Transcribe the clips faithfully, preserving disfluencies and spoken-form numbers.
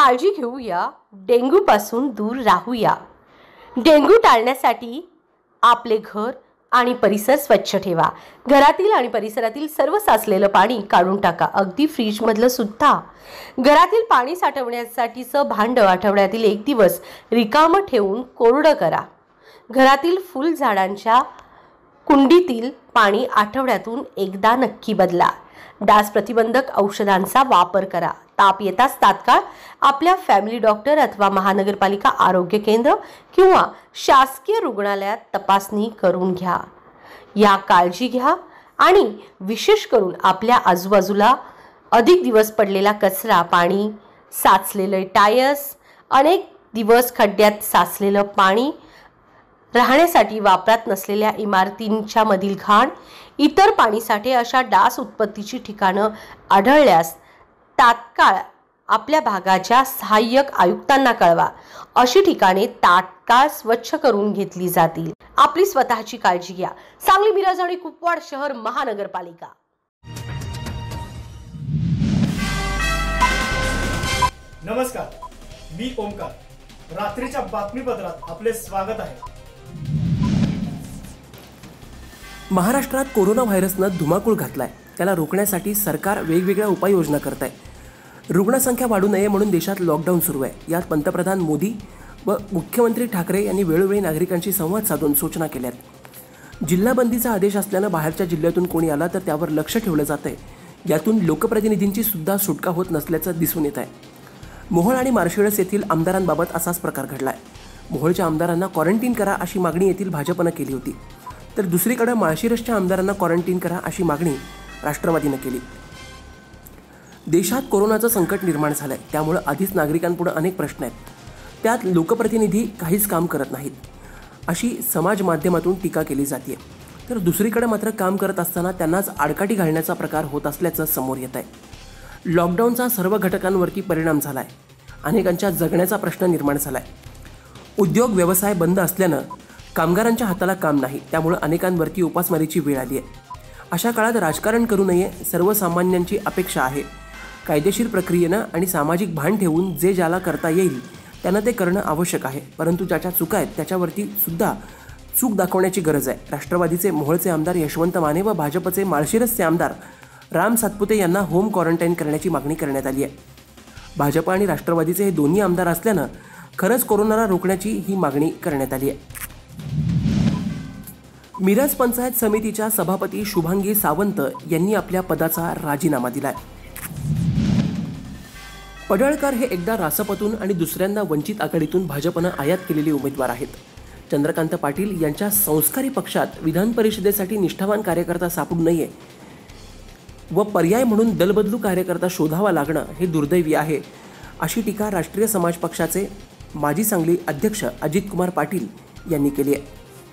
काळजी घेऊया, डेंग्यूपासून दूर राहूया। डेंग्यू टाळण्यासाठी आपले घर आणि परिसर स्वच्छ ठेवा। घरातील आणि परिसरातील सर्व साचलेलं पाणी काढून टाका, अगदी फ्रीज मधलं सुद्धा। घरातील पाणी साठवण्यासाठीचं भांड आठवड्यातील एक दिवस रिकामं ठेवून कोरडं करा। घरातील फुल झाडांच्या कुंडीतील पाणी आठवड्यातून एकदा नक्की बदला। डास प्रतिबंधक औषधांचा वापर करा। ताप येताच तात्काळ आपल्या फॅमिली डॉक्टर अथवा महानगरपालिका आरोग्य केंद्र किंवा शासकीय रुग्णालयात तपासणी करून घ्या। या काळजी घ्या आणि विशेष करून आपल्या आजूबाजूला अधिक दिवस पडलेला कचरा, पाणी साचलेले टायर्स, अनेक दिवस खड्ड्यात साचलेलं पाणी, राहण्यासाठी वापरात नसलेल्या इमारतींच्या मधील घाण, इतर पाणीसाठे अशा डास उत्पत्तीची ठिकाणं आढळल्यास तात्काळ आपल्या भागाच्या सहाय्यक आयुक्तांना कळवा। अशी ठिकाणे तात्काळ स्वच्छ करून घेतली जातील। आपली स्वतःची काळजी घ्या। सांगली, मिरज आणि कुपवाड शहर महानगरपालिका। नमस्कार, मी ओमकार। रात्रीच्या बातमीपत्रात आपले स्वागत आहे। महाराष्ट्रात कोरोना व्हायरसनं धुमाकूळ घातलाय। त्याला रोखण्यासाठी सरकार वेगवेगळ्या उपाययोजना करत आहे। रुग्णसंख्या वाढू नये म्हणून देशात लॉकडाऊन सुरू आहे। यात पंतप्रधान मोदी व मुख्यमंत्री ठाकरे यांनी वेळोवेळी नागरिकांशी संवाद साधून सूचना केल्यात। जिल्हाबंदीचा आदेश असल्यानं बाहेरच्या जिल्ह्यातून कोणी आला तर त्यावर लक्ष ठेवलं जातंय। यातून लोकप्रतिनिधींची सुद्धा सुटका होत नसल्याचं दिसून येत आहे। मोहोळ आणि माळशिरस येथील आमदारांबाबत असाच प्रकार घडलाय। मोहोळच्या आमदारांना क्वारंटाईन करा अशी मागणी येथील भाजपनं केली होती, तर दुसरीकडे माळशिरसच्या आमदारांना क्वारंटाईन करा अशी मागणी राष्ट्रवादीनं केली। देशात कोरोनाचं संकट निर्माण झालंय, त्यामुळे आधीच नागरिकांपुढे अनेक प्रश्न आहेत। त्यात लोकप्रतिनिधी काहीच काम करत नाहीत अशी समाज माध्यमातून टीका केली जाते, तर दुसरीकडे मात्र काम करत असताना त्यांनाच आडकाठी घालण्याचा प्रकार होत असल्याचं समोर येत आहे। लॉकडाऊनचा सर्व घटकांवरती परिणाम झालाय। अनेकांच्या जगण्याचा प्रश्न निर्माण झालाय। उद्योग व्यवसाय बंद असल्यानं कामगारांच्या हाताला काम नाही, त्यामुळे अनेकांवरती उपासमारीची वेळ आली आहे। अशा काळात राजकारण करू नये, सर्वसामान्यांची अपेक्षा आहे। कायदेशीर प्रक्रियेनं आणि सामाजिक भान ठेवून जे ज्याला करता येईल त्यानं ते करणं आवश्यक आहे, परंतु ज्याच्या चुका आहेत त्याच्यावरती सुद्धा चूक दाखवण्याची गरज आहे। राष्ट्रवादीचे मोहोळचे आमदार यशवंत माने व भाजपचे माळशिरसचे आमदार राम सातपुते यांना होम क्वारंटाईन करण्याची मागणी करण्यात आली आहे। भाजप आणि राष्ट्रवादीचे हे दोन्ही आमदार असल्यानं खरंच कोरोनाला रोखण्याची ही मागणी करण्यात आली आहे। मिरज पंचायत समितीच्या सभापती शुभांगी सावंत यांनी आपल्या पदाचा राजीनामा दिलाय। पडळकर हे एकदा रासपतून आणि दुसऱ्यांदा वंचित आघाडीतून भाजपनं आयात केलेले उमेदवार आहेत। चंद्रकांत पाटील यांच्या संस्कारी पक्षात विधान परिषदेसाठी निष्ठावान कार्यकर्ता सापडू नये व पर्याय म्हणून दलबदलू कार्यकर्ता शोधावा लागणं हे दुर्दैवी आहे, अशी टीका राष्ट्रीय समाज पक्षाचे माजी सांगली अध्यक्ष अजित कुमार पाटील यांनी केली आहे।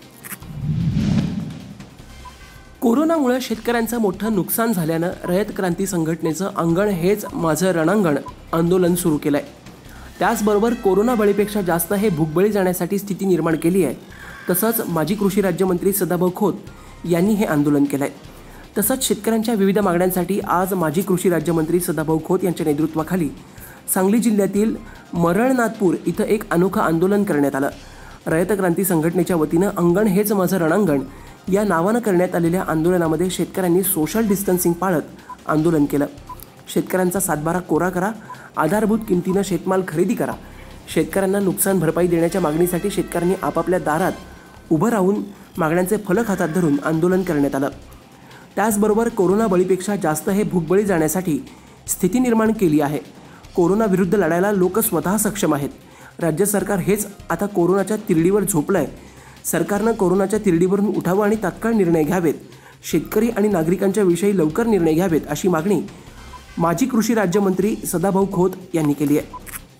कोरोनामुळे शेतकऱ्यांचं मोठं नुकसान झाल्यानं रयत क्रांती संघटनेचं अंगण हेच माझं रणांगण आंदोलन सुरू केलं आहे। त्याचबरोबर कोरोना बळीपेक्षा जास्त हे भूकबळी जाण्यासाठी स्थिती निर्माण केली आहे। तसंच माजी कृषी राज्यमंत्री सदाभाऊ खोत यांनी हे आंदोलन केलं आहे। तसंच शेतकऱ्यांच्या विविध मागण्यांसाठी आज माजी कृषी राज्यमंत्री सदाभाऊ खोत यांच्या नेतृत्वाखाली सांगली जिल्ह्यातील मरळनाथपूर इथं एक अनोखं आंदोलन करण्यात आलं। रयत क्रांती संघटनेच्या वतीनं अंगण हेच माझं रणांगण या नावानं करण्यात आलेल्या आंदोलनामध्ये शेतकऱ्यांनी सोशल डिस्टन्सिंग पाळत आंदोलन केलं। शेतकऱ्यांचा सातबारा कोरा करा, आधारभूत किमतीनं शेतमाल खरेदी करा, शेतकऱ्यांना नुकसान भरपाई देण्याच्या मागणीसाठी शेतकऱ्यांनी आपापल्या दारात उभं राहून मागण्यांचे फलक हातात धरून आंदोलन करण्यात आलं। त्याचबरोबर कोरोना बळीपेक्षा जास्त हे भूकबळी जाण्यासाठी स्थिती निर्माण केली आहे। कोरोना विरुद्ध लढायला लोक स्वतः सक्षम आहेत। राज्य सरकार हेच आता कोरोनाच्या तिरडीवर झोपलंय। सरकारनं कोरोनाच्या तिरडीवरून उठावं आणि तात्काळ निर्णय घ्यावेत। शेतकरी आणि नागरिकांच्या विषयी लवकर निर्णय घ्यावेत अशी मागणी माजी कृषी राज्यमंत्री सदाभाऊ खोत यांनी केली आहे।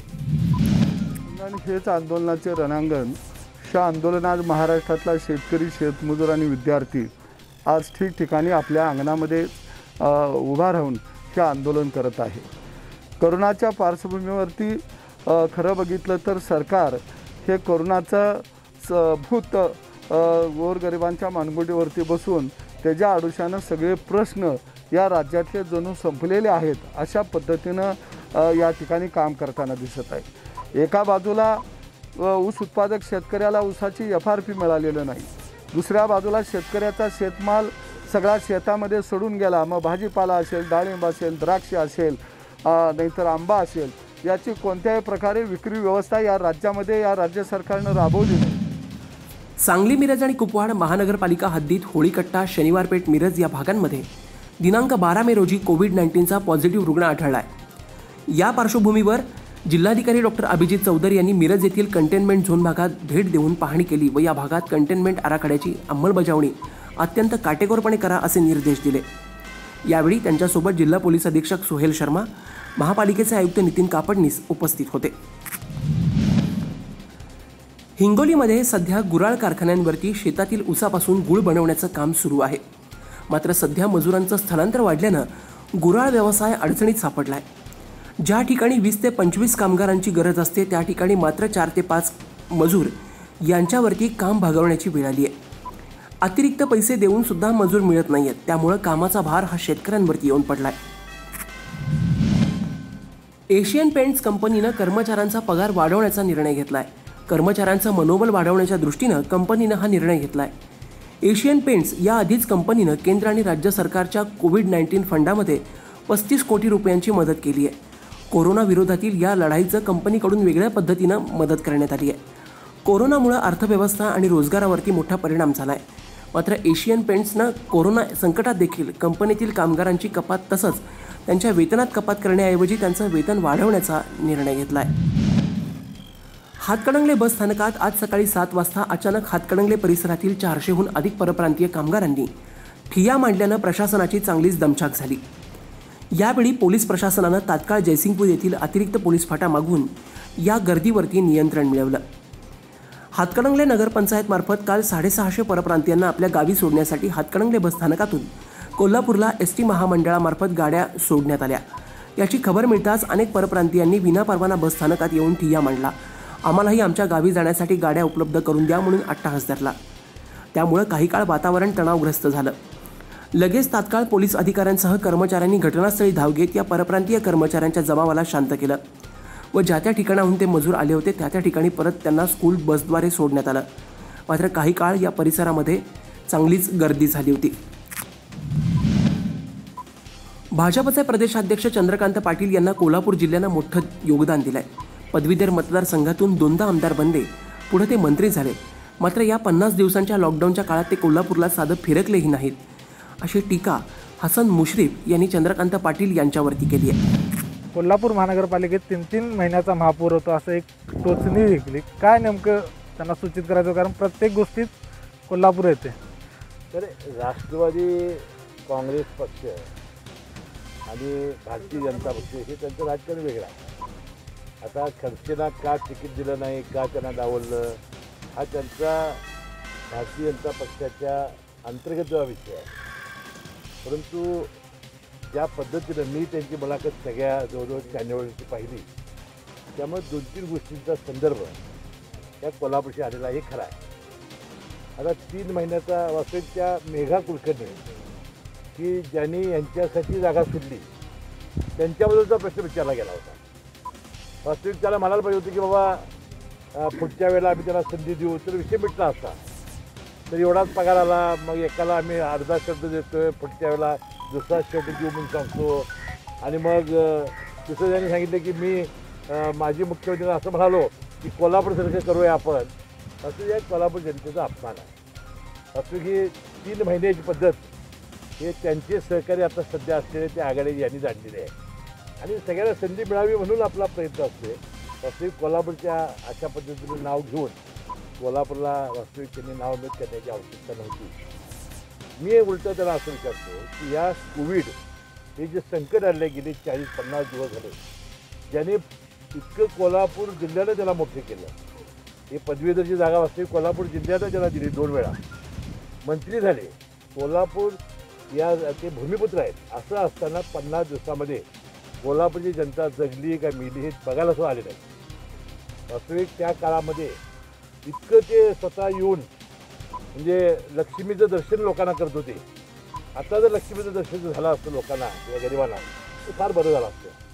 हेच आंदोलनाचे रणांगण, या आंदोलनात महाराष्ट्रातला शेतकरी, शेतमजूर आणि विद्यार्थी आज ठिकठिकाणी आपल्या अंगणामध्ये उभा राहून हे आंदोलन करत आहे। कोरोनाच्या पार्श्वभूमीवरती खरं बघितलं तर सरकार हे कोरोनाचं भूत गोरगरिबांच्या मानगुटीवरती बसून त्याच्या आडुशानं सगळे प्रश्न या राज्यातले जणू संपलेले आहेत अशा पद्धतीनं अ, या ठिकाणी काम करताना दिसत आहे। एका बाजूला अ, ऊस उत्पादक शेतकऱ्याला ऊसाची एफ आर पी मिळालेलं नाही, दुसऱ्या बाजूला शेतकऱ्याचा शेतमाल सगळा शेतामध्ये सोडून गेला। मग भाजीपाला असेल, डाळिंब असेल, द्राक्ष असेल, नाहीतर आंबा असेल, याची कोणत्याही प्रकारे विक्री व्यवस्था या राज्यामध्ये या राज्य सरकारनं राबवली नाही। सांगली, मिरज आणि कुपवाड महानगरपालिका हद्दीत होळीकट्टा, शनिवारपेठ, मिरज या भागांमध्ये दिनांक बारा मे रोजी कोविड नाईन्टीनचा पॉझिटिव्ह रुग्ण आढळला आहे। या पार्श्वभूमीवर जिल्हाधिकारी डॉक्टर अभिजित चौधरी यांनी मिरज येथील कंटेनमेंट झोन भागात भेट देऊन पाहणी केली व या भागात कंटेनमेंट आराखड्याची अंमलबजावणी अत्यंत काटेकोरपणे करा असे निर्देश दिले। यावेळी त्यांच्यासोबत जिल्हा पोलीस अधीक्षक सोहेल शर्मा, महापालिकेचे आयुक्त नितीन कापडनीस उपस्थित होते। हिंगोलीमध्ये सध्या गुराळ कारखान्यांवरती शेतातील ऊसापासून गुळ बनवण्याचं काम सुरू आहे। मात्र सध्या मजुरांचं स्थलांतर वाढल्यानं गुराळ व्यवसाय अडचणीत सापडला आहे। ज्या ठिकाणी वीस ते पंचवीस कामगारांची गरज असते त्या ठिकाणी मात्र चार ते पाच मजूर यांच्यावरती काम भागवण्याची वेळ आली आहे। अतिरिक्त पैसे देऊन सुद्धा मजूर मिळत नाहीयेत, त्यामुळे कामाचा भार हा शेतकऱ्यांवरती येऊन पडलाय। एशियन पेंट्स कंपनीनं कर्मचाऱ्यांचा पगार वाढवण्याचा निर्णय घेतलाय। कर्मचाऱ्यांचं मनोबल वाढवण्याच्या दृष्टीनं कंपनीनं हा निर्णय घेतलाय। एशियन पेंट्स या आधीच कंपनीनं केंद्र आणि राज्य सरकारच्या कोविड नाईन्टीन फंडामध्ये पस्तीस कोटी रुपयांची मदत केली आहे। कोरोना विरोधातील या लढाईचं कंपनीकडून वेगळ्या पद्धतीनं मदत करण्यात आली आहे। कोरोनामुळे अर्थव्यवस्था आणि रोजगारावरती मोठा परिणाम झाला आहे। मात्र एशियन पेंट्सनं कोरोना संकटात देखील कंपनीतील कामगारांची कपात तसंच त्यांच्या वेतनात कपात करण्याऐवजी त्यांचं वेतन वाढवण्याचा निर्णय घेतला आहे। हातकणंगले बस स्थानकात आज सकाळी सात वाजता अचानक हातकणंगले परिसरातील चारशेहून अधिक परप्रांतीय कामगारांनी ठिय्या मांडल्यानं प्रशासनाची चांगलीच दमछाक झाली। यावेळी पोलीस प्रशासनानं तात्काळ जयसिंगपूर येथील अतिरिक्त पोलीस फाटा मागवून या गर्दीवरती नियंत्रण मिळवलं। हातकणंगले नगरपंचायतमार्फत काल साडेसहाशे परप्रांतीयांना आपल्या गावी सोडण्यासाठी हातकणंगले बस स्थानकातून कोल्हापूरला एस टी महामंडळामार्फत गाड्या सोडण्यात आल्या। याची खबर मिळताच अनेक परप्रांतीयांनी विनापरवाना बस स्थानकात येऊन ठिय्या मांडला। आम्हालाही आमच्या गावी जाण्यासाठी गाड्या उपलब्ध करून द्या म्हणून अट्टाहास धरला। त्यामुळे काही काळ वातावरण तणावग्रस्त झालं। लगेच तात्काळ पोलीस अधिकाऱ्यांसह कर्मचाऱ्यांनी घटनास्थळी धाव घेत या परप्रांतीय कर्मचाऱ्यांच्या जमावाला शांत केलं व ज्या त्या ठिकाणाहून ते मजूर आले होते त्या त्या ठिकाणी परत त्यांना स्कूल बसद्वारे सोडण्यात आलं। मात्र काही काळ या परिसरामध्ये चांगलीच गर्दी झाली होती। भाजपचे प्रदेशाध्यक्ष चंद्रकांत पाटील यांना कोल्हापूर जिल्ह्यानं मोठं योगदान दिलंय। पदवीधर मतदारसंघातून दोनदा आमदार बनले, पुढे ते मंत्री झाले। मात्र या पन्नास दिवसांच्या लॉकडाऊनच्या काळात ते कोल्हापूरला साधं फिरकलेही नाहीत, अशी टीका हसन मुश्रीफ यांनी चंद्रकांत पाटील यांच्यावरती केली आहे। कोल्हापूर महानगरपालिकेत तीन तीन महिन्याचा महापूर होतो असं एक टोचणी निघली। काय नेमकं त्यांना सूचित करायचं, कारण प्रत्येक गोष्टीत कोल्हापूर येते। तर राष्ट्रवादी काँग्रेस पक्ष आणि भारतीय जनता पक्ष हे त्यांचं राजकारण वेगळं आहे। आता खडसेंना का तिकीट दिलं नाही, का त्यांना डावललं, हा त्यांचा भारतीय जनता पक्षाच्या अंतर्गत विषय आहे। परंतु ज्या पद्धतीनं मी त्यांची मुलाखत सगळ्या जवळजवळ चॅनलवरची पाहिली, त्यामुळे दोन तीन गोष्टींचा संदर्भ त्या कोल्हापूरशी आलेला हे खरा आहे। आता तीन महिन्याचा वास्तविक त्या मेघा कुलकर्णी की ज्यांनी यांच्यासाठी जागा सोडली त्यांच्याबद्दलचा प्रश्न विचारला गेला होता। वास्तविक त्याला म्हणायला पाहिजे होतं की बाबा पुढच्या वेळेला आम्ही त्याला संधी देऊ, तर विषय मिटला असता। तर एवढाच पगार आला, मग एकाला आम्ही अर्धा शब्द देतोय, पुढच्या वेळेला दुसरा शब्द देऊ म्हणून सांगतो। आणि मग दुसरं त्यांनी सांगितलं की मी माजी मुख्यमंत्र्यांना असं म्हणालो की कोल्हापूरसारखं करूया आपण, असं या कोल्हापूर जनतेचा अपमान आहे। वास्तविक ही तीन महिन्याची पद्धत हे त्यांचे सहकारी आता सध्या असलेले ते आघाडी यांनी जाणलेले आहे आणि सगळ्यांना संधी मिळावी म्हणून आपला प्रयत्न असतो। वास्तविक कोल्हापूरच्या अशा पद्धतीने नाव घेऊन कोल्हापूरला वास्तविक त्यांनी नाव मिळत करण्याची आवश्यकता नव्हती। मी उलटं त्याला असं विचारतो की या कोविड हे जे संकट आले गेले चाळीस पन्नास दिवस झाले, ज्याने इतकं कोल्हापूर जिल्ह्यानं त्याला मोठे केलं। हे पदवीधरची जागा वास्तविक कोल्हापूर जिल्ह्यानं त्याला दिली, दोन वेळा मंत्री झाले। कोल्हापूर या ते भूमिपुत्र आहेत। असं असताना पन्नास दिवसामध्ये कोल्हापूरची जनता जगली का मेली हे बघायला सुद्धा आले नाही। वास्तविक त्या काळामध्ये इतकं ते स्वतः येऊन म्हणजे लक्ष्मीचं दर्शन लोकांना करत होते। आता जर लक्ष्मीचं दर्शन झालं असतं लोकांना या गरिबांना तर फार बरं झालं असतं।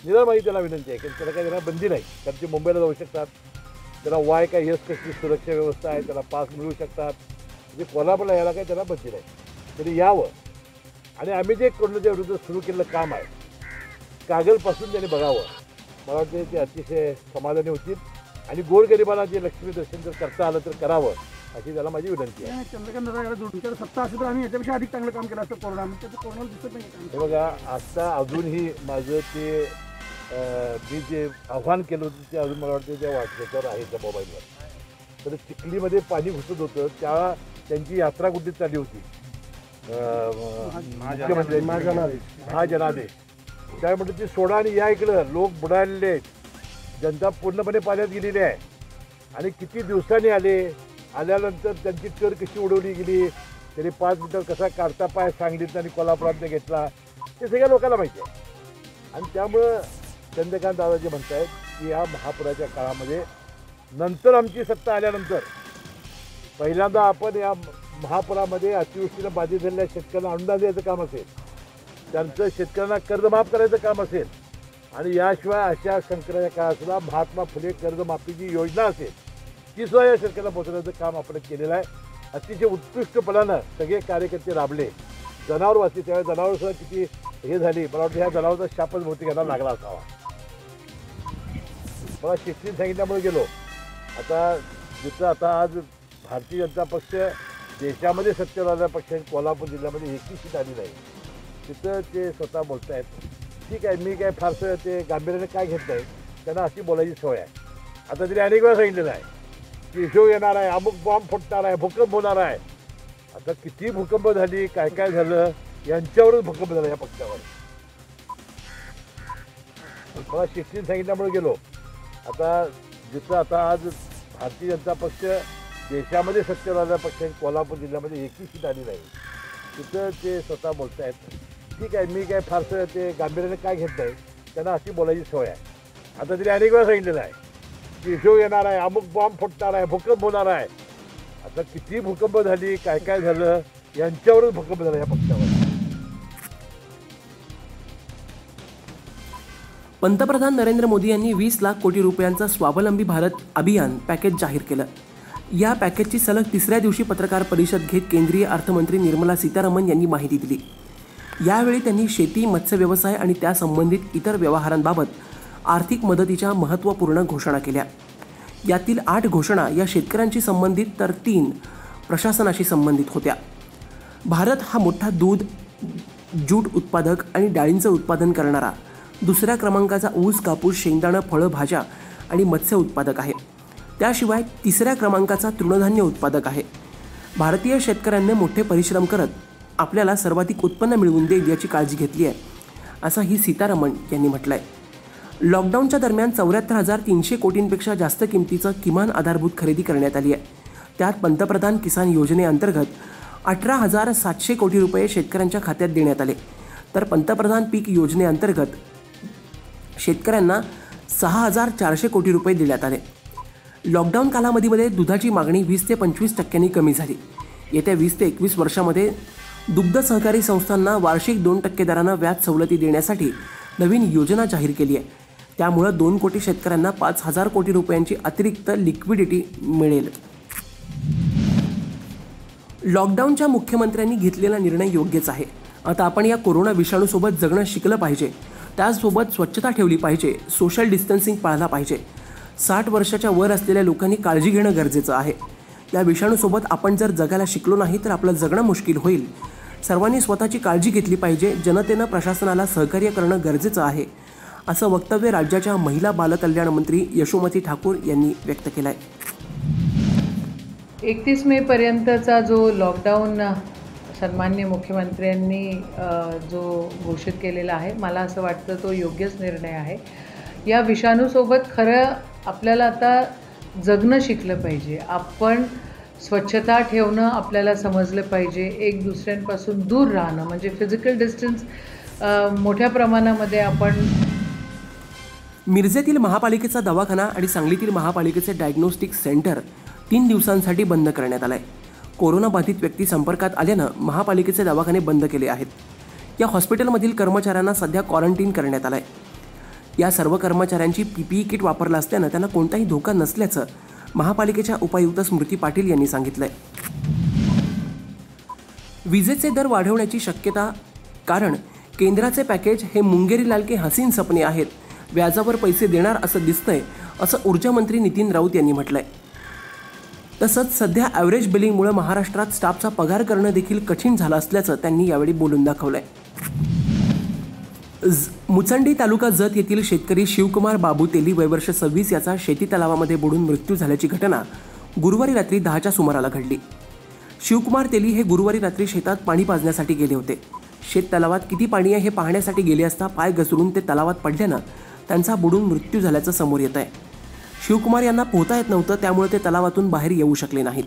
निराळ माझी त्याला विनंती आहे की त्याला काही त्यांना बंदी नाही, कारण ते मुंबईला जाऊ शकतात, त्याला वाय काय यस कसली सुरक्षा व्यवस्था आहे, त्याला पास मिळू शकतात, म्हणजे कोल्हापूरला यायला काही त्याला बंदी नाही, तरी यावं. आणि आम्ही जे कोरोनाच्या विरुद्ध सुरू केलेलं काम आहे कागलपासून त्यांनी बघावं. मला वाटतं ते अतिशय समाधानी होतील आणि गोरगरिबांना जे लक्ष्मी दर्शन जर करता आलं तर करावं अशी त्याला माझी विनंती आहे. चंद्रकांत दादा तुमच्याकडे सत्ता असेल तर आम्ही याच्यापेक्षा अधिक चांगलं काम केलं असतं कोरोना, त्याचं कोरोनाला दिसत नाही. हे बघा, आता अजूनही माझं ते मी जे आव्हान केलं होतं ते अजून मला वाटतं त्या व्हॉट्सअपवर आहे त्या मोबाईलवर. तर चिखलीमध्ये पाणी घुसत होतं, त्या त्यांची यात्रा कुठे चालली होती मुख्यमंत्री महाजनादेश, त्यामुळे ती सोडा आणि या इकडं लोक बुडालेले आहेत, जनता पूर्णपणे पाण्यात गेलेली आहे. आणि किती दिवसांनी आले, आल्यानंतर त्यांची कर कशी उडवली गेली, त्यांनी पाच मिनिटं कसा काढता पाय सांगलीत आणि कोल्हापुरात घेतला ते सगळ्या लोकांना माहिती आहे. आणि त्यामुळं चंद्रकांत दादा जे म्हणत आहेत की या महापुराच्या काळामध्ये नंतर आमची सत्ता आल्यानंतर पहिल्यांदा आपण या महापुरामध्ये अतिवृष्टीनं बाधित झालेल्या शेतकऱ्यांना अनुदान द्यायचं काम असेल, त्यांचं शेतकऱ्यांना कर्जमाफ करायचं काम असेल, आणि याशिवाय अशा संकटाच्या काळातला महात्मा फुले कर्जमाफीची योजना असेल ती सुद्धा या शेतकऱ्यांना पोहोचवण्याचं काम आपण केलेलं आहे. अतिशय उत्कृष्टपणानं सगळे कार्यकर्ते राबले. जनावर वाचली, त्यावेळेस जनावर सुद्धा किती हे झाली, मला वाटतं ह्या जनावरचा शापच बहुतेक यांना लागला असावा. मला शिस्तीने सांगितल्यामुळे गेलो. आता जिथं आता आज भारतीय जनता पक्ष देशामध्ये सत्तेवर आलेल्या पक्षाने कोल्हापूर जिल्ह्यामध्ये एकही सीट आली नाही, तिथं ते स्वतः बोलत आहेत. ठीक आहे, मी काय फारसं ते गांभीर्याने काय घेत नाही, त्यांना अशी बोलायची सवय आहे. आता तरी अनेक वेळा सांगितलेलं आहे की हिशोब येणार आहे, अमुक बॉम्ब फुटणार आहे, भूकंप होणार आहे. आता किती भूकंप झाली, काय काय झालं, यांच्यावरच भूकंप झाला या पक्षावर. मला शिस्तीने सांगितल्यामुळे गेलो. आता जिथं आता आज भारतीय जनता पक्ष देशामध्ये सत्तेवर आलेल्या पक्षाने कोल्हापूर जिल्ह्यामध्ये एकही सीट आली नाही, तिथं ते स्वतः बोलत आहेत. ठीक आहे, मी काय फारसं ते गांभीर्याने काय घेत नाही, त्यांना अशी बोलायची सवय आहे. आता तरी अनेक वेळा सांगितलेलं आहे की हिशोब येणार आहे, अमुक बॉम्ब फुटणार आहे, भूकंप होणार आहे. आता किती भूकंप झाली, काय काय झालं, यांच्यावरच भूकंप झाला या पक्षावर. पंतप्रधान नरेंद्र मोदी यांनी वीस लाख कोटी रुपयांचा स्वावलंबी भारत अभियान पॅकेज जाहीर केलं. या पॅकेजची सलग तिसऱ्या दिवशी पत्रकार परिषद घेत केंद्रीय अर्थमंत्री निर्मला सीतारामन यांनी माहिती दिली. यावेळी त्यांनी शेती, मत्स्य व्यवसाय आणि त्या संबंधित इतर व्यवहारांबाबत आर्थिक मदतीच्या महत्त्वपूर्ण घोषणा केल्या. यातील आठ घोषणा या शेतकऱ्यांशी संबंधित तर तीन प्रशासनाशी संबंधित होत्या. भारत हा मोठा दूध, ज्यूट उत्पादक आणि डाळींचं उत्पादन करणारा, दुसऱ्या क्रमांकाचा ऊस, कापूस, शेंगदाणा, फळं, भाज्या आणि मत्स्य उत्पादक आहे. त्याशिवाय तिसऱ्या क्रमांकाचा तृणधान्य उत्पादक आहे. भारतीय शेतकऱ्यांनी मोठे परिश्रम करत आपल्याला सर्वाधिक उत्पन्न मिळवून देईल याची काळजी घेतली आहे, असंही सीतारामन यांनी म्हटलं आहे. लॉकडाऊनच्या दरम्यान चौऱ्याहत्तर हजार तीनशे कोटींपेक्षा जास्त किमतीचं किमान आधारभूत खरेदी करण्यात आली आहे. त्यात पंतप्रधान किसान योजनेअंतर्गत अठरा हजार सातशे कोटी रुपये शेतकऱ्यांच्या खात्यात देण्यात आले, तर पंतप्रधान पीक योजनेअंतर्गत शेतकऱ्यांना सहा हजार चारशे कोटी रुपये देण्यात आले. लॉकडाऊन कालावधीमध्ये दुधाची मागणी वीस ते पंचवीस टक्क्यांनी कमी झाली. येत्या वीस ते एकवीस वर्षामध्ये दुग्ध सहकारी संस्थांना वार्षिक दोन टक्के दरानं व्याज सवलती देण्यासाठी नवीन योजना जाहीर केली आहे. त्यामुळं दोन कोटी शेतकऱ्यांना पाच हजार कोटी रुपयांची अतिरिक्त लिक्विडिटी मिळेल. लॉकडाऊनच्या मुख्यमंत्र्यांनी घेतलेला निर्णय योग्यच आहे. आता आपण या कोरोना विषाणूसोबत जगणं शिकलं पाहिजे. त्याचसोबत स्वच्छता ठेवली पाहिजे, सोशल डिस्टन्सिंग पाळला पाहिजे. साठ वर्षाच्या वर असलेल्या लोकांनी काळजी घेणं गरजेचं आहे. या विषाणूसोबत आपण जर जगायला शिकलो नाही तर आपलं जगणं मुश्किल होईल. सर्वांनी स्वतःची काळजी घेतली पाहिजे. जनतेनं प्रशासनाला सहकार्य करणं गरजेचं आहे, असं वक्तव्य राज्याच्या महिला बालकल्याण मंत्री यशोमती ठाकूर यांनी व्यक्त केलं आहे. एकतीस मेपर्यंतचा जो लॉकडाऊन सन्माननीय मुख्यमंत्र्यांनी जो घोषित केलेला आहे, मला असं वाटतं तो योग्यच निर्णय आहे. या विषाणूसोबत खरं आपल्याला आता जगणं शिकलं पाहिजे. आपण स्वच्छता ठेवणं आपल्याला समजलं पाहिजे. एक दुसऱ्यांपासून दूर राहणं म्हणजे फिजिकल डिस्टन्स मोठ्या प्रमाणामध्ये आपण. मिरजेतील महापालिकेचा दवाखाना आणि सांगलीतील महापालिकेचे डायग्नोस्टिक सेंटर तीन दिवसांसाठी बंद करण्यात आलं आहे. कोरोनाबाधित व्यक्ती संपर्कात आल्यानं महापालिकेचे दवाखाने बंद केले आहेत. या हॉस्पिटलमधील कर्मचाऱ्यांना सध्या क्वारंटीन करण्यात आलं आहे. या सर्व कर्मचाऱ्यांची पीपीई किट वापरलं असल्यानं त्यांना कोणताही धोका नसल्याचं महापालिकेच्या उपायुक्त स्मृती पाटील यांनी सांगितलंय. विजेचे दर वाढवण्याची शक्यता, कारण केंद्राचे पॅकेज हे मुंगेरी लाल के हसीन सपने आहेत, व्याजावर पैसे देणार असं दिसतंय, असं ऊर्जा मंत्री नितीन राऊत यांनी म्हटलंय. तसंच सध्या ॲव्हरेज बिलिंगमुळे महाराष्ट्रात स्टाफचा पगार करणं देखील कठीण झालं असल्याचं त्यांनी यावेळी बोलून दाखवलंय. मुचंडी तालुका जत येथील शेतकरी शिवकुमार बाबू तेली वयवर्ष सव्वीस याचा शेती तलावामध्ये बुडून मृत्यू झाल्याची घटना गुरुवारी रात्री दहाच्या सुमाराला घडली. शिवकुमार तेली हे गुरुवारी रात्री शेतात पाणी पाजण्यासाठी गेले होते. शेत तलावात किती पाणी आहे हे पाहण्यासाठी गेले असता पाय घसरून ते तलावात पडल्यानं त्यांचा बुडून मृत्यू झाल्याचं समोर येत आहे. शिवकुमार यांना पोहता येत नव्हतं, त्यामुळे ते तलावातून बाहेर येऊ शकले नाहीत.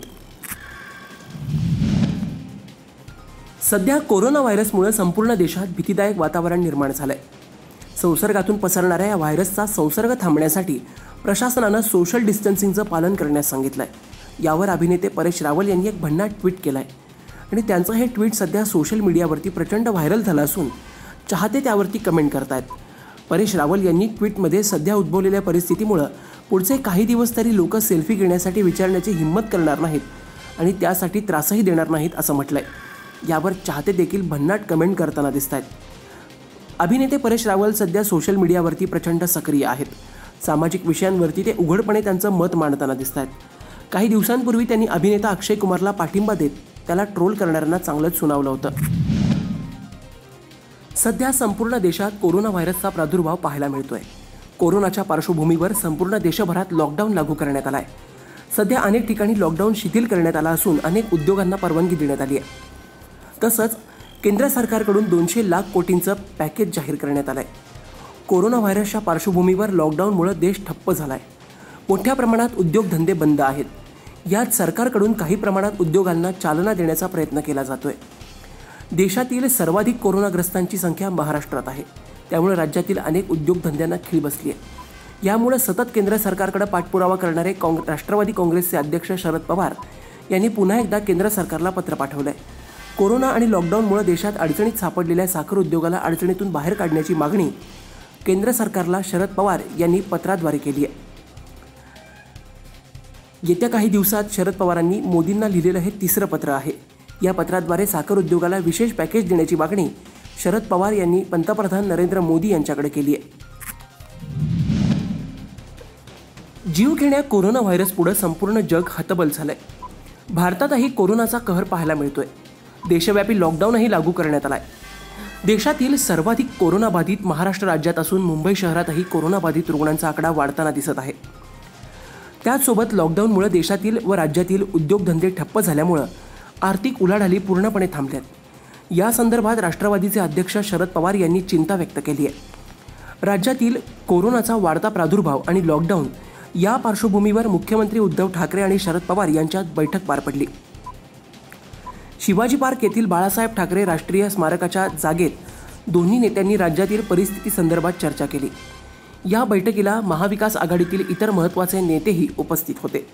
सध्या कोरोना व्हायरसमुळे संपूर्ण देशात भीतीदायक वातावरण निर्माण झालंय. संसर्गातून पसरणाऱ्या या व्हायरसचा संसर्ग थांबण्यासाठी प्रशासनानं सोशल डिस्टन्सिंगचं पालन करण्यास सांगितलंय. यावर अभिनेते परेश रावल यांनी एक भन्नाट ट्विट केलंय आणि त्यांचं हे ट्विट सध्या सोशल मीडियावरती प्रचंड व्हायरल झालं असून चाहते त्यावरती कमेंट करतायत. परेश रावल यांनी ट्विटमध्ये सध्या उद्भवलेल्या परिस्थितीमुळं पुढचे काही दिवस तरी लोक सेल्फी घेण्यासाठी विचारण्याची हिंमत करणार नाहीत आणि त्यासाठी त्रासही देणार नाहीत असं म्हटलंय. यावर चाहते देखील भन्नाट कमेंट करताना दिसत आहेत. अभिनेते परेश रावल सध्या सोशल मीडियावरती प्रचंड सक्रिय आहेत. सामाजिक विषयांवरती ते उघडपणे त्यांचं मत मांडताना दिसत आहेत. काही दिवसांपूर्वी त्यांनी अभिनेता अक्षय कुमारला पाठिंबा देत त्याला ट्रोल करणाऱ्यांना चांगलंच सुनावलं होतं. सध्या संपूर्ण देशात कोरोना व्हायरसचा प्रादुर्भाव पाहायला मिळतोय. कोरोनाच्या पार्श्वभूमीवर संपूर्ण देशभरात लॉकडाऊन लागू करण्यात आला आहे. सध्या अनेक ठिकाणी लॉकडाऊन शिथिल करण्यात आला असून अनेक उद्योगांना परवानगी देण्यात आली आहे. तसंच केंद्र सरकारकडून दोनशे लाख कोटींचं पॅकेज जाहीर करण्यात आलं आहे. कोरोना व्हायरसच्या पार्श्वभूमीवर लॉकडाऊनमुळे देश ठप्प झाला आहे. मोठ्या प्रमाणात उद्योगधंदे बंद आहेत. यात सरकारकडून काही प्रमाणात उद्योगांना चालना देण्याचा प्रयत्न केला जातोय. देशातील सर्वाधिक कोरोनाग्रस्तांची संख्या महाराष्ट्रात आहे. त्यामुळे राज्यातील अनेक उद्योगधंद्यांना खीळ बसली आहे. यामुळे सतत केंद्र सरकारकडे पाठपुरावा करणारे काँग राष्ट्रवादी काँग्रेसचे अध्यक्ष शरद पवार यांनी पुन्हा एकदा केंद्र सरकारला पत्र पाठवलं आहे. कोरोना आणि लॉकडाऊनमुळे देशात अडचणीत सापडलेल्या साखर उद्योगाला अडचणीतून बाहेर काढण्याची मागणी केंद्र सरकारला शरद पवार यांनी पत्राद्वारे केली आहे. येत्या काही दिवसात शरद पवारांनी मोदींना लिहिलेलं हे तिसरं पत्र आहे. या पत्राद्वारे साखर उद्योगाला विशेष पॅकेज देण्याची मागणी शरद पवार यांनी पंतप्रधान नरेंद्र मोदी यांच्याकडे केली आहे. जीवघेण्या कोरोना व्हायरस पुढे संपूर्ण जग हतबल झालंय. भारतातही कोरोनाचा कहर पाहायला मिळतोय. देशव्यापी लॉकडाऊनही लागू करण्यात आलाय. देशातील सर्वाधिक कोरोनाबाधित महाराष्ट्र राज्यात असून मुंबई शहरातही कोरोनाबाधित रुग्णांचा आकडा वाढताना दिसत आहे. त्याचसोबत लॉकडाऊनमुळे देशातील व राज्यातील उद्योगधंदे ठप्प झाल्यामुळं आर्थिक उलाढाली पूर्णपणे थांबल्यात. या संदर्भात राष्ट्रवादीचे अध्यक्ष शरद पवार यांनी चिंता व्यक्त केली आहे. राज्यातील कोरोनाचा वाढता प्रादुर्भाव आणि लॉकडाऊन या पार्श्वभूमीवर मुख्यमंत्री उद्धव ठाकरे आणि शरद पवार यांच्यात बैठक पार पडली. शिवाजी पार्क येथील बाळासाहेब ठाकरे राष्ट्रीय स्मारकाच्या जागेत दोन्ही नेत्यांनी राज्यातील परिस्थिती संदर्भात चर्चा केली. या बैठकीला महाविकास आघाडीतील इतर महत्त्वाचे नेतेही उपस्थित होते.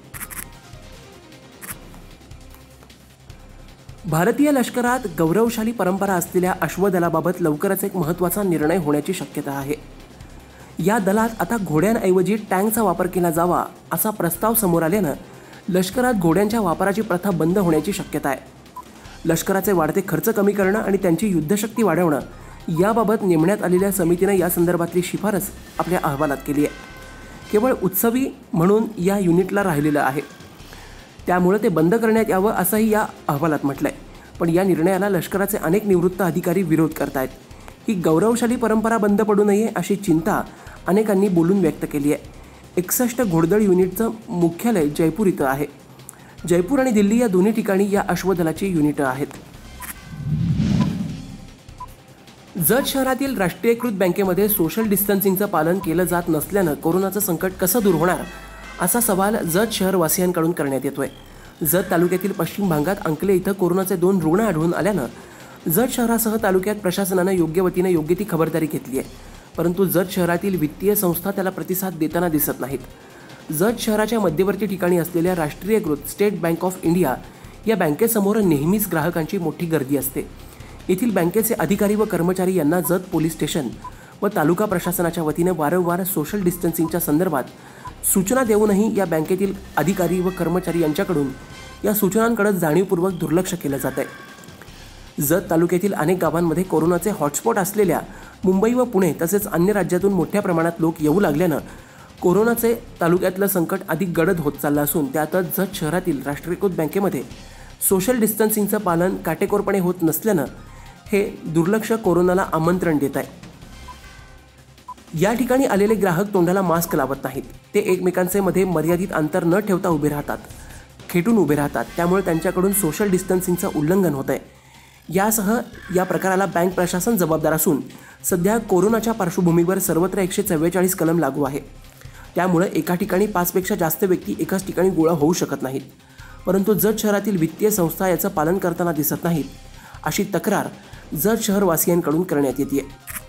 भारतीय लष्करात गौरवशाली परंपरा असलेल्या अश्वदलाबाबत लवकरच एक महत्त्वाचा निर्णय होण्याची शक्यता आहे. या दलात आता घोड्यांऐवजी टँकचा वापर केला जावा असा प्रस्ताव समोर आल्यानं लष्करात घोड्यांच्या वापराची प्रथा बंद होण्याची शक्यता आहे. लष्कराचे वाढते खर्च कमी करणं आणि त्यांची युद्धशक्ती वाढवणं याबाबत नेमण्यात आलेल्या समितीनं या संदर्भातली शिफारस आपल्या अहवालात केली आहे. केवळ उत्सवी म्हणून या युनिटला राहिलेलं आहे, त्यामुळे ते बंद करण्यात यावं असंही या अहवालात म्हटलं आहे. पण या निर्णयाला लष्कराचे अनेक निवृत्त अधिकारी विरोध करतायत. ही गौरवशाली परंपरा बंद पडू नये अशी चिंता अनेकांनी बोलून व्यक्त केली आहे. एकसष्ट घोडदळ युनिटचं मुख्यालय जयपूर इथं आहे. जयपूर आणि दिल्ली या दोन्ही ठिकाणी या अश्वदलाची युनिट आहेत. जत शहरातील राष्ट्रीयकृत बँकेमध्ये सोशल डिस्टन्सिंगचं पालन केलं जात नसल्यानं कोरोनाचं संकट कसं दूर होणार असा सवाल जत शहरवासियांकडून करण्यात येतोय. जत तालुक्यातील पश्चिम भागात अंकले इथं कोरोनाचे दोन रुग्ण आढळून आल्यानं जत शहरासह तालुक्यात प्रशासनानं योग्य वतीनं योग्य ती खबरदारी घेतली आहे. परंतु जत शहरातील वित्तीय संस्था त्याला प्रतिसाद देताना दिसत नाहीत. जत शहराच्या मध्यवर्ती ठिकाणी असलेल्या राष्ट्रीयकृत स्टेट बँक ऑफ इंडिया या बँकेसमोर नेहमीच ग्राहकांची मोठी गर्दी असते. येथील बँकेचे अधिकारी व कर्मचारी यांना जत पोलीस स्टेशन व तालुका प्रशासनाच्या वतीने वारंवार सोशल डिस्टन्सिंगच्या संदर्भात सूचना देऊनही या बँकेतील अधिकारी व कर्मचारी यांच्याकडून या सूचनांकडे जाणीवपूर्वक दुर्लक्ष केलं जात आहे। जत तालुक्यातील अनेक गावांमध्ये कोरोनाचे हॉटस्पॉट असलेल्या मुंबई व पुणे तसेच अन्य राज्यातून मोठ्या प्रमाणात लोक येऊ लागल्यानं कोरोनाचे तालुक्यातलं संकट अधिक गडद होत चाललं असून त्यातच जत शहरातील राष्ट्रीयकृत बँकेमध्ये सोशल डिस्टन्सिंगचं पालन काटेकोरपणे होत नसल्यानं हे दुर्लक्ष कोरोनाला आमंत्रण देत आहे। या ठिकाणी आलेले ग्राहक तोंडाला मास्क लावत नाहीत, ते एकमेकांचे मध्ये मर्यादित अंतर न ठेवता उभे राहतात, खेटून उभे राहतात, त्यामुळे त्यांच्याकडून सोशल डिस्टन्सिंगचं उल्लंघन होत आहे। यासह या प्रकाराला बँक प्रशासन जबाबदार असून सध्या कोरोनाच्या पार्श्वभूमीवर सर्वत्र एकशे चव्वेचाळीस कलम लागू आहे। त्यामुळे एका ठिकाणी पाचपेक्षा जास्त व्यक्ती एकाच ठिकाणी गोळा होऊ शकत नाहीत, परंतु जत शहरातील वित्तीय संस्था याचं पालन करताना दिसत नाहीत, अशी तक्रार जत शहरवासियांकडून करण्यात येते।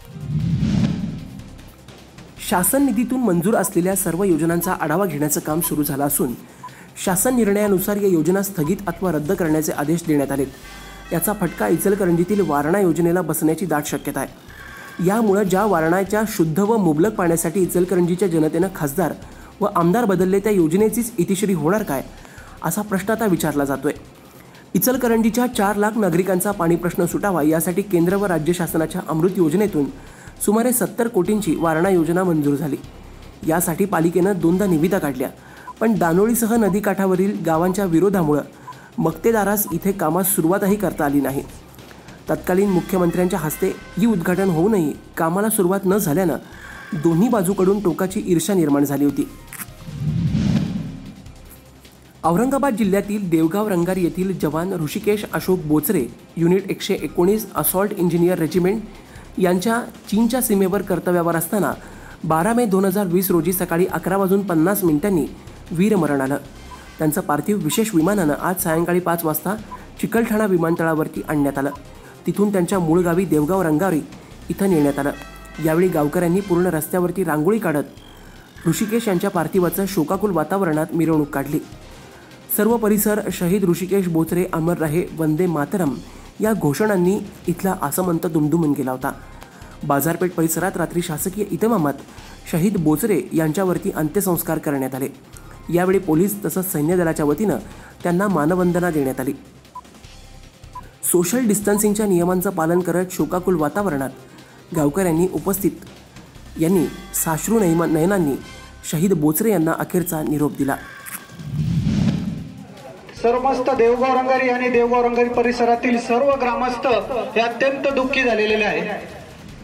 शासन निधीतून मंजूर असलेल्या सर्व योजनांचा आढावा घेण्याचं काम सुरू झालं असून शासन निर्णयानुसार या योजना स्थगित अथवा रद्द करण्याचे आदेश देण्यात आलेत। याचा फटका इचलकरंजीतील वारणा योजनेला बसण्याची दाट शक्यता आहे। यामुळे ज्या वारणाच्या शुद्ध व मुबलक पाण्यासाठी इचलकरंजीच्या जनतेनं खासदार व आमदार बदलले त्या योजनेचीच इतिश्री होणार काय असा प्रश्न आता विचारला जातोय। इचलकरंजीच्या चार लाख नागरिकांचा पाणी प्रश्न सुटावा यासाठी केंद्र व राज्य शासनाच्या अमृत योजनेतून सुमारे सत्तर कोटींची वारणा योजना मंजूर झाली। यासाठी पालिकेनं दोनदा निविदा काढल्या, पण दानोळीसह नदीकाठावरील गावांच्या विरोधामुळे मक्तेदारास इथे कामास सुरुवातही करता आली नाही। तत्कालीन मुख्यमंत्र्यांच्या हस्ते ही उद्घाटन होऊनही कामाला सुरुवात न झाल्यानं दोन्ही बाजूकडून टोकाची ईर्ष्या निर्माण झाली होती। औरंगाबाद जिल्ह्यातील देवगाव रंगारी येथील जवान ऋषिकेश अशोक बोचरे युनिट एकशे एकोणीस असॉल्ट इंजिनियर रेजिमेंट यांच्या चीनच्या सीमेवर कर्तव्यावर असताना बारा मे दोन हजार वीस रोजी सकाळी अकरा वाजून पन्नास मिनिटांनी वीरमरण आलं। त्यांचं पार्थिव विशेष विमानानं आज सायंकाळी पाच वाजता चिकलठाणा विमानतळावरती आणण्यात आलं। तिथून त्यांच्या मूळ गावी देवगाव रंगारी इथं नेण्यात आलं। यावेळी गावकऱ्यांनी पूर्ण रस्त्यावरती रांगोळी काढत ऋषिकेश यांच्या पार्थिवाचं शोकाकुल वातावरणात मिरवणूक काढली। सर्व परिसर शहीद ऋषिकेश बोचरे अमर रहे वंदे मातरम या घोषणांनी इथला आसमंत दुमदुमून गेला होता। बाजारपेठ परिसरात रात्री शासकीय इतमामात शहीद बोचरे यांच्यावरती अंत्यसंस्कार करण्यात आले। यावेळी पोलीस तसंच सैन्य दलाच्या वतीनं त्यांना मानवंदना देण्यात आली। सोशल डिस्टन्सिंगच्या नियमांचं पालन करत शोकाकुल वातावरणात गावकऱ्यांनी उपस्थित यांनी साश्रू नयनांनी शहीद बोचरे यांना अखेरचा निरोप दिला। सर्वमस्त देवगाव रंगारी आणि देवगाव रंगारी परिसरातील सर्व ग्रामस्थ हे अत्यंत दुःखी झालेले आहेत।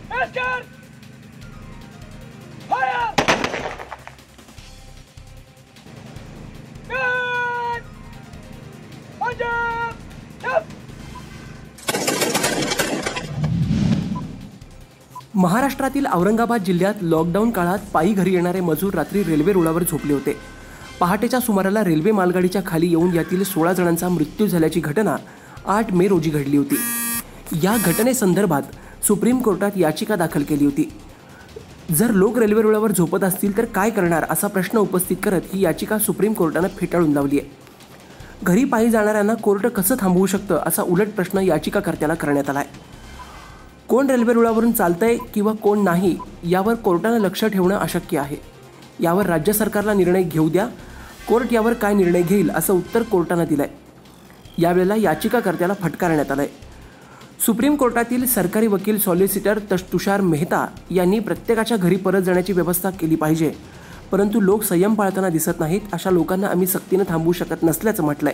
महाराष्ट्रातील औरंगाबाद जिल्ह्यात लॉकडाऊन काळात पायी घरी येणारे मजूर रात्री रेल्वे रुळावर झोपले होते। पहाटेच्या सुमाराला रेल्वे मालगाडीच्या खाली येऊन यातील सोळा जणांचा मृत्यू झाल्याची घटना आठ मे रोजी घडली होती। या घटनेसंदर्भात सुप्रीम कोर्टात याचिका दाखल केली होती। जर लोक रेल्वे रुळावर झोपत असतील तर काय करणार असा प्रश्न उपस्थित करत ही याचिका सुप्रीम कोर्टानं फेटाळून लावली आहे। घरी पायी जाणाऱ्यांना कोर्ट कसं थांबवू शकतं असा उलट प्रश्न याचिकाकर्त्याला करण्यात आला आहे। कोण रेल्वे रुळावरून चालतंय किंवा कोण नाही यावर कोर्टानं लक्ष ठेवणं अशक्य आहे। यावर राज्य सरकारला निर्णय घेऊ द्या, कोर्ट यावर काय निर्णय घेईल असं उत्तर कोर्टानं दिलंय। यावेळेला याचिकाकर्त्याला फटकारण्यात आलंय। सुप्रीम कोर्टातील सरकारी वकील सॉलिसिटर तुषार मेहता यांनी प्रत्येकाच्या घरी परत जाण्याची व्यवस्था केली पाहिजे, परंतु लोक संयम पाळताना दिसत नाहीत, अशा लोकांना आम्ही सक्तीनं थांबवू शकत नसल्याचं म्हटलंय।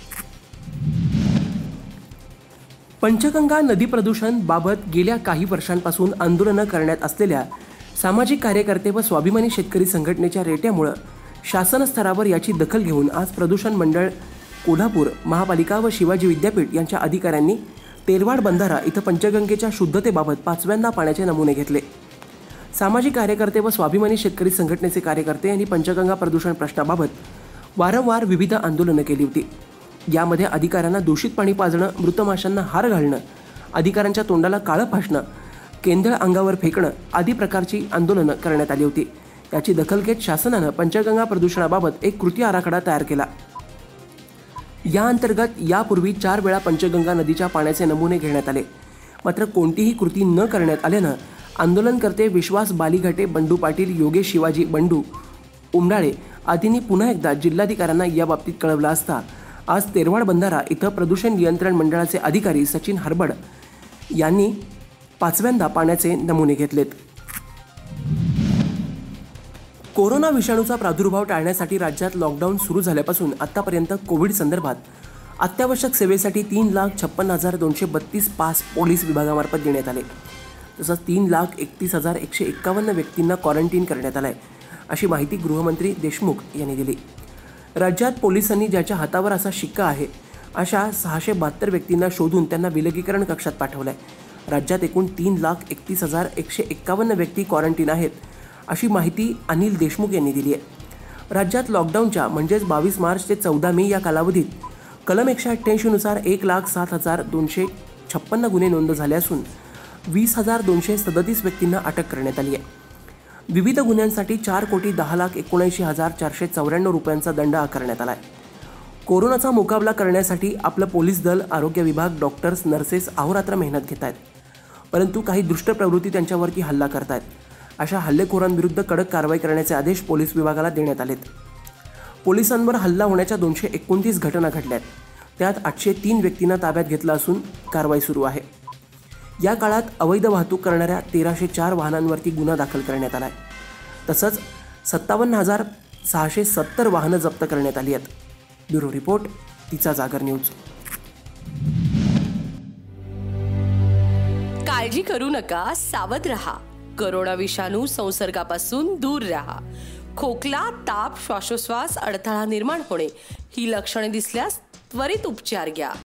पंचगंगा नदी प्रदूषण बाबत गेल्या काही वर्षांपासून आंदोलनं करण्यात असलेल्या सामाजिक कार्यकर्ते व स्वाभिमानी शेतकरी संघटनेच्या रेट्यामुळे शासन स्तरावर याची दखल घेऊन आज प्रदूषण मंडळ कोल्हापूर, महापालिका व शिवाजी विद्यापीठ यांच्या अधिकाऱ्यांनी तेलवाड बंधारा इथं पंचगंगेच्या शुद्धतेबाबत पाचव्यांदा पाण्याचे नमुने घेतले। सामाजिक कार्यकर्ते व स्वाभिमानी शेतकरी संघटनेचे कार्यकर्ते यांनी पंचगंगा प्रदूषण प्रश्नाबाबत वारंवार विविध आंदोलनं केली होती। यामध्ये अधिकाऱ्यांना दूषित पाणी पाजणं, मृत माशांना हार घालणं, अधिकाऱ्यांच्या तोंडाला काळं फासणं, केंदळ अंगावर फेकणं आदी प्रकारची आंदोलनं करण्यात आली होती। याची दखल घेत शासनानं पंचगंगा प्रदूषणाबाबत एक कृती आराखडा तयार केला। या अंतर्गत यापूर्वी चार वेळा पंचगंगा नदीच्या पाण्याचे नमुने घेण्यात आले, मात्र कोणतीही कृती न करण्यात आल्यानं आंदोलनकर्ते विश्वास बालीघाटे, बंडू पाटील, योगेश शिवाजी बंडू उमराळे आदींनी पुन्हा एकदा जिल्हाधिकाऱ्यांना याबाबतीत कळवलं असता आज तेरवाड बंधारा इथं प्रदूषण नियंत्रण मंडळाचे अधिकारी सचिन हरबड यांनी पाचव्यांदा पाण्याचे नमुने घेतलेत. कोरोना विषाणूचा प्रादुर्भाव टाळण्यासाठी राज्यात लॉकडाऊन सुरू झाल्यापासून आतापर्यंत कोविड संदर्भात अत्यावश्यक सेवेसाठी तीन लाख छप्पन्न हजार दोनशे बत्तीस पास पोलीस विभागामार्फत देण्यात आले. तसंच तीन लाख एकतीस हजार एकशे एक्कावन्न व्यक्तींना क्वारंटीन करण्यात आलं आहे, अशी माहिती गृहमंत्री देशमुख यांनी दिली. राज्यात पोलिसांनी ज्याच्या हातावर असा शिक्का आहे अशा सहाशे बहात्तर व्यक्तींना शोधून त्यांना विलगीकरण कक्षात पाठवलं आहे. राज्यात एकूण तीन लाख एकतीस हजार एकशे एक्कावन्न व्यक्ती क्वारंटीन आहेत, अशी माहिती अनिल देशमुख यांनी दिली आहे. राज्यात लॉकडाऊनच्या म्हणजेच बावीस मार्च ते चौदा मे या कालावधीत कलम एकशे अठ्ठ्याऐंशीनुसार एक लाख सात हजार दोनशे छप्पन्न गुन्हे नोंद झाले असून वीस हजार दोनशे सदतीस व्यक्तींना अटक करण्यात आली आहे. विविध गुन्ह्यांसाठी चार कोटी दहा लाख एकोणऐंशी हजार चारशे चौऱ्याण्णव रुपयांचा दंड आकारण्यात आला आहे. कोरोनाचा मुकाबला करण्यासाठी आपलं पोलीस दल, आरोग्य विभाग, डॉक्टर्स, नर्सेस अहोरात्र मेहनत घेत आहेत, परंतु काही दुष्ट प्रवृत्ती त्यांच्यावरती हल्ला करत आहेत. अशा हल्लेखोरांविरुद्ध कडक कारवाई करण्याचे आदेश पोलीस विभागाला देण्यात आलेत. पोलिसांवर हल्ला होण्याच्या दोनशे एकोणतीस घटना घडल्यात, त्यात आठशे तीन व्यक्तींना ताब्यात घेतलं असून कारवाई सुरू आहे. या काळात अवैध वाहतूक करणाऱ्या तेराशे चार वाहनांवरती गुन्हा दाखल करण्यात आला आहे. तसंच सत्तावन्न हजार सहाशे सत्तर वाहनं जप्त करण्यात आली आहेत. ब्युरो रिपोर्ट, तिचा जागर न्यूज. काळजी करू नका, सावध रहा. कोरोना विषाणू संसर्गापासून दूर राहा. खोकला, ताप, श्वासोश्वास अडथळा निर्माण होणे ही लक्षणे दिसल्यास त्वरित उपचार घ्या.